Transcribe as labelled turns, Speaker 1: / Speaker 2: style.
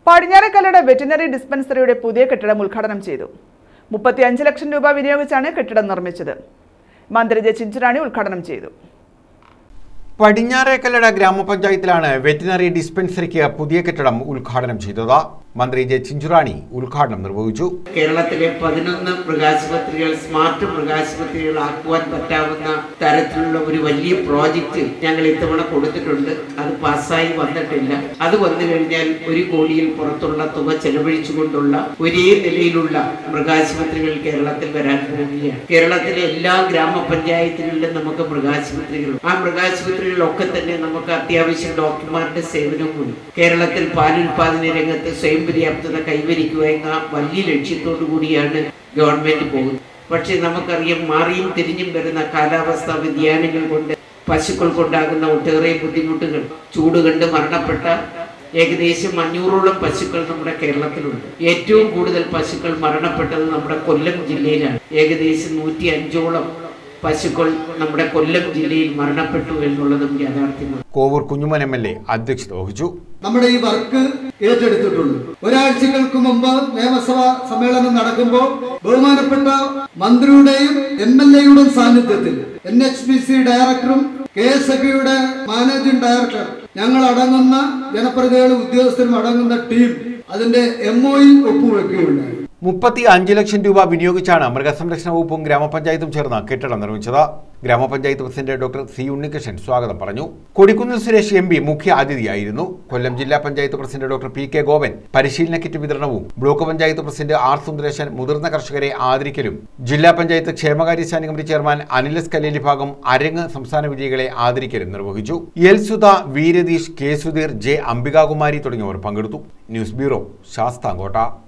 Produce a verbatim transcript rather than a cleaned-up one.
Speaker 1: പടിഞ്ഞാറേക്കല്ലയുടെ veterinary ഡിസ്പെൻസറിയുടെ പുതിയ കെട്ടിടം ഉദ്ഘാടനം ചെയ്തു. മുപ്പത്തിയഞ്ച് ലക്ഷം രൂപ വിനിയോഗിച്ചാണ് കെട്ടിടം നിർമ്മിച്ചത്. മന്ത്രി ജെ ചിഞ്ചുറാണി ഉദ്ഘാടനം ചെയ്തു.
Speaker 2: പടിഞ്ഞാറേക്കല്ലട ഗ്രാമപഞ്ചായത്തിലാണ് വെറ്റിനറി ഡിസ്പെൻസറിക്ക് പുതിയ കെട്ടിടം ഉദ്ഘാടനം ചെയ്തത്. മന്ത്രി ജെ ചിഞ്ചുറാണി ഉദ്ഘാടനം നിർവഹിച്ചു.
Speaker 3: കേരളത്തിലെ പതിനൊന്ന് മൃഗാശുപത്രികൾ സ്മാർട്ട് മൃഗാശുപത്രികളാക്കുവാൻ പറ്റാവുന്ന തരത്തിലുള്ള ഒരു വലിയ പ്രോജക്റ്റ് ഞങ്ങൾ ഇത്തവണ കൊടുത്തിട്ടുണ്ട്. അത് പാസ്സായി വന്നിട്ടില്ല. അത് വന്നു കഴിഞ്ഞാൽ ഒരു കോടിയിൽ പുറത്തുള്ള തുക ചെലവഴിച്ചുകൊണ്ടുള്ള ഒരേ നിലയിലുള്ള മൃഗാശുപത്രികൾ കേരളത്തിൽ വരാൻ പോവുകയാണ്. കേരളത്തിലെ എല്ലാ ഗ്രാമപഞ്ചായത്തുകളിലും നമുക്ക് മൃഗാശുപത്രികളുണ്ട്. ആ മൃഗാശുപത്രികളിലൊക്കെ തന്നെ നമുക്ക് അത്യാവശ്യം ഡോക്ടർമാരുടെ സേവനവുമുണ്ട്. കേരളത്തിൽ പാലുൽപാദന രംഗത്ത് സ്വയം പര്യാപ്തത കൈവരിക്കുക എന്ന വലിയ ലക്ഷ്യത്തോടു കൂടിയാണ് ഗവൺമെന്റ് പോകുന്നത്. പക്ഷെ നമുക്കറിയാം, മാറിയും തിരിഞ്ഞും വരുന്ന കാലാവസ്ഥാ വ്യതിയാനങ്ങൾ കൊണ്ട് പശുക്കൾക്കുണ്ടാകുന്ന ഒട്ടേറെ ബുദ്ധിമുട്ടുകൾ, ചൂട് കണ്ട് മരണപ്പെട്ട ഏകദേശം അഞ്ഞൂറോളം പശുക്കൾ നമ്മുടെ കേരളത്തിലുണ്ട്. ഏറ്റവും കൂടുതൽ പശുക്കൾ മരണപ്പെട്ടത് നമ്മുടെ കൊല്ലം ജില്ലയിലാണ്. ഏകദേശം നൂറ്റി അഞ്ചോളം പശുക്കൾ നമ്മുടെ കൊല്ലം ജില്ലയിൽ മരണപ്പെട്ടു എന്നുള്ളതും യാഥാർത്ഥ്യമാണ്.
Speaker 2: Kovoor Kunjumon M L A അധ്യക്ഷത വഹിച്ചു.
Speaker 4: നമ്മുടെ ഈ വർക്ക് ഏറ്റെടുത്തിട്ടുണ്ട്. ഒരാഴ്ചകൾക്ക് മുമ്പ് നിയമസഭാ സമ്മേളനം നടക്കുമ്പോൾ ബഹുമാനപ്പെട്ട മന്ത്രിയുടെയും എം എൽ എയുടെയും സാന്നിധ്യത്തിൽ എൻ എച്ച് പി സി ഡയറക്ടറും കെ എസ് എഫ് യുടെ മാനേജിംഗ് ഡയറക്ടർ, ഞങ്ങൾ അടങ്ങുന്ന ജനപ്രതിനിധികളും ഉദ്യോഗസ്ഥരും അടങ്ങുന്ന ടീം അതിന്റെ എം ഒ യിൽ ഒപ്പുവെക്കുകയുണ്ടായി.
Speaker 2: മുപ്പത്തി അഞ്ച് ലക്ഷം രൂപ വിനിയോഗിച്ചാണ് മൃഗസംരക്ഷണ വകുപ്പും ഗ്രാമപഞ്ചായത്തും ചേർന്ന് കെട്ടിടം നിർമ്മിച്ചത്. ഗ്രാമപഞ്ചായത്ത് പ്രസിഡന്റ് ഡോക്ടർ സി ഉണ്ണികൃഷ്ണൻ സ്വാഗതം പറഞ്ഞു. കൊടിക്കുന്നിൽ സുരേഷ് എം പി മുഖ്യ അതിഥിയായിരുന്നു. കൊല്ലം ജില്ലാ panchayat president doctor P K Gopan പരിശീലന കിറ്റ് വിതരണവും block panchayat president R Sundaresan മുതിർന്ന കർഷകരെ ആദരിക്കലും ജില്ലാ പഞ്ചായത്ത് ക്ഷേമകാര്യ standing committee chairman Anil S Kalleli Bhagom Arangu സംസ്ഥാന വിജയികളെ ആദരിക്കലും നിർവഹിച്ചു. L Sudha, V Ratheesh, K Sudheer, J Ambikakumari തുടങ്ങിയവർ പങ്കെടുത്തു. News bureau, Sasthamkotta.